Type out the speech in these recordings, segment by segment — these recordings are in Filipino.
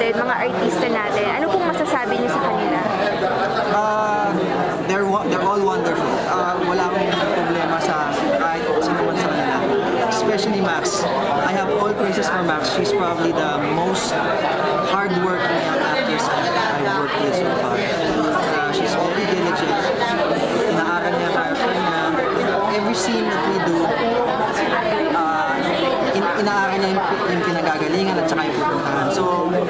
natin, mga artista natin, ano pong masasabi niyo sa kanila? They're all wonderful. Wala akong problema sa kahit sino man sa kanila. Especially Max. I have all praises for Max. She's probably the most hardworking young actress I've worked with so far. She's very diligent. Inaaral niya character niya. Every scene that we do, inaaral niya yung pinagagalingan at saka yung pupuntahan. So,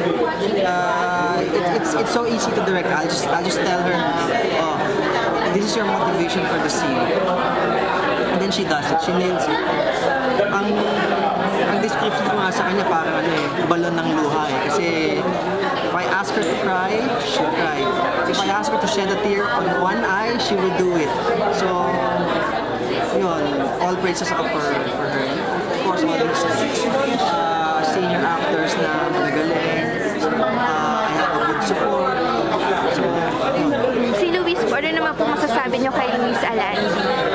it's so easy to direct. I'll just tell her, oh, this is your motivation for the scene. And then she does it. She nails it. Ang description ko nga sa kanya parang balon ng luha eh. Kasi if I ask her to cry, she'll cry. If I ask her to shed a tear on one eye, she will do it. So, yun, all praises ako for her. Of course, all these senior actors na magagaling. I have a good support. So, yun. Si Luis po, ano naman po masasabi niyo kay Luis Alandi?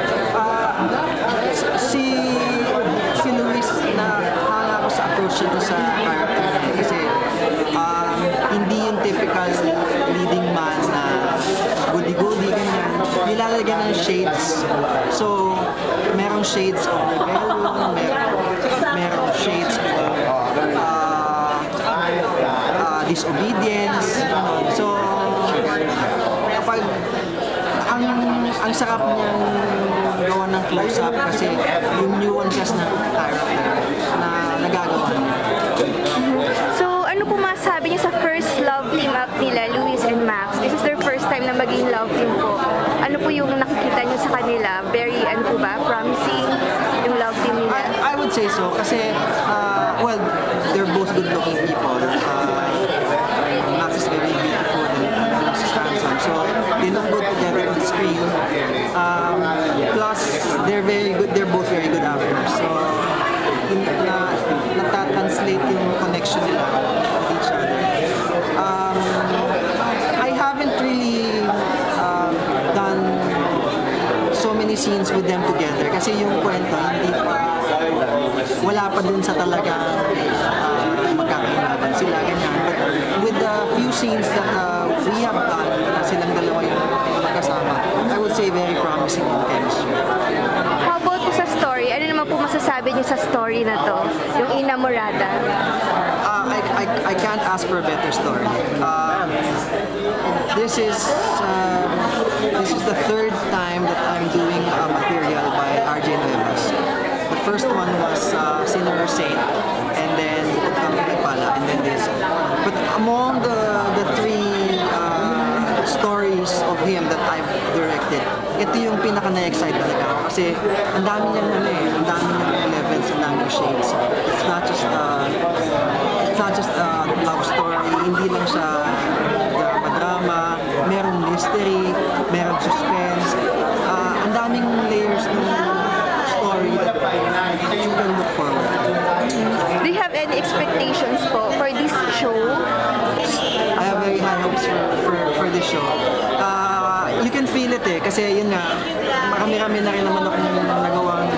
Si Luis, nakakala ko sa approach nito sa character niya kasi hindi yung typical leading man na goody-goody, ganyan. Nilalagyan ng shades. So, merong shades of rebellion, merong shades of disobedience. So, kapag ang sarap niyang gawa ng close-up kasi yung nuances ng character na nagagawa niya. So, ano po masasabi niyo sa first love team up nila, Luis and Max? This is their first time na maging love team po. Ano po yung nakikita niyo sa kanila? Very, ano po ba, promising yung love team nila? I would say so kasi, well, they're both good-looking people. Max is very beautiful and Luis is handsome. So, they look good together on the screen. Plus, they're very good. They're both very good actors. So, nata-translate yung connection nila with each other. I haven't really done so many scenes with them together kasi yung kwento hindi pa wala pa dun sa talagang magkakainaban sila ganyan. But with the few scenes that we have done na silang dalawa yung magkasama, I would say very promising in chemistry. How about po sa story? Ano naman po masasabi niyo sa story na to? Yung Inamorada? I can't ask for a better story. This is the third time that I'm doing material by RJ Nuevas. The first one was Sinner or Saint, and then Bukod Kami Nagpala, and then this. But among the three stories of him that I've directed, ito yung pinaka na-excite talaga ako kasi ang dami niyang ang dami niyang levels, ang dami niyang shades. It's not just a love story, hindi lang siya drama, merong mystery, merong suspense, ang daming layers ng story that you can look forward to. Do you have any expectations po for this show? I have very high hopes for this show. You can feel it eh, kasi yun nga, marami-rami na rin naman akong nagawang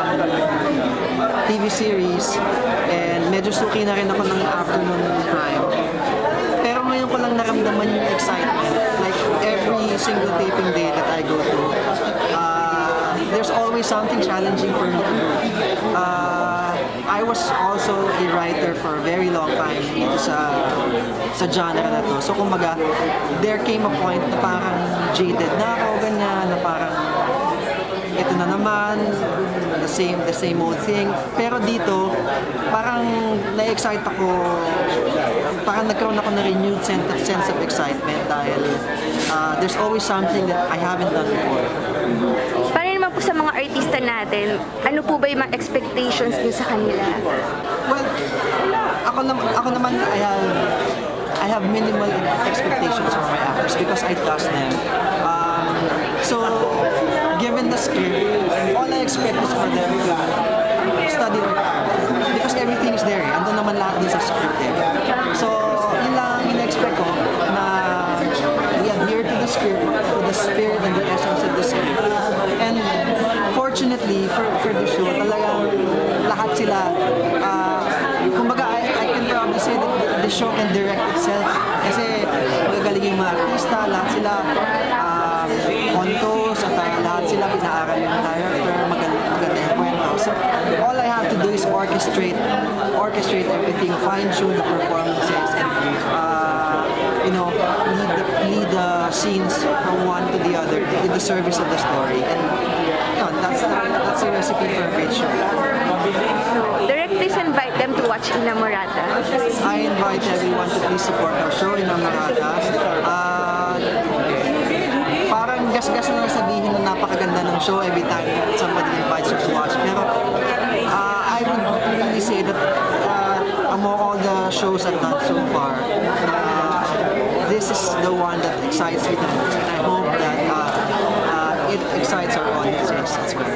TV series and medyo suki na rin ako ng afternoon prime. Pero ngayon ko lang naramdaman yung excitement. Like every single taping day that I go to, there's always something challenging for me to do. I was also a writer for a very long time dito sa genre na to. So kumbaga, there came a point na parang jaded na ako, ganyan, na parang ito na naman, the same old thing. Pero dito, parang na-excite ako, parang nagkaroon ako ng renewed sense of excitement dahil there's always something that I haven't done before. Paano naman po sa mga artista natin, ano po ba yung mga expectations niyo sa kanila? Well, ako naman, I have minimal expectations for my actors because I trust them. So, given the script, all I expect is for them to study their character. Because everything is there. Andun naman lahat din sa script eh. So, yun lang in-expect ko na we adhere to the script, to the spirit and the essence of the script. And fortunately, for the show, talagang lahat sila, kumbaga, I can probably say that the show can direct itself. Kasi magagaling yung mga artista, lahat sila ontos, at lahat sila pinaaral yung character, maganda yung kwento. So, all I have to do is orchestrate everything, fine-tune the performances, and lead the scenes from one to the other in the service of the story. And that's the recipe for a great show. So, direct please invite them to watch Inamorata. I invite everyone to please support our show, Inamorata. Parang gas-gas na sabihin na napakaganda ng show every time somebody invites you to watch. Pero I would really say that among all the shows I've done so far, this is the one that excites me the most, and I hope that it excites our audiences as well.